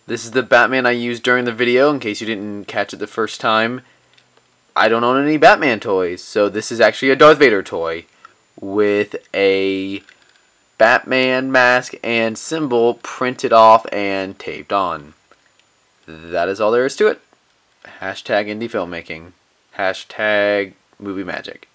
This is the Batman I used during the video, in case you didn't catch it the first time. I don't own any Batman toys, so this is actually a Darth Vader toy with a Batman mask and symbol printed off and taped on. That is all there is to it. Hashtag indie filmmaking. Hashtag movie magic.